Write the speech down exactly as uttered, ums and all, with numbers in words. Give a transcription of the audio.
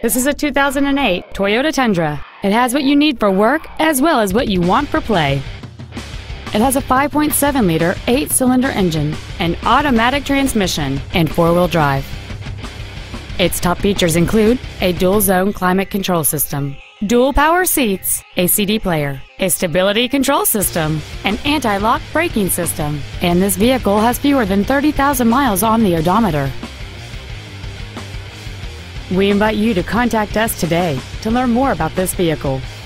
This is a two thousand eight Toyota Tundra. It has what you need for work as well as what you want for play. It has a five point seven liter eight-cylinder engine, an automatic transmission, and four-wheel drive. Its top features include a dual-zone climate control system, dual power seats, a C D player, a stability control system, an anti-lock braking system, and this vehicle has fewer than thirty thousand miles on the odometer. We invite you to contact us today to learn more about this vehicle.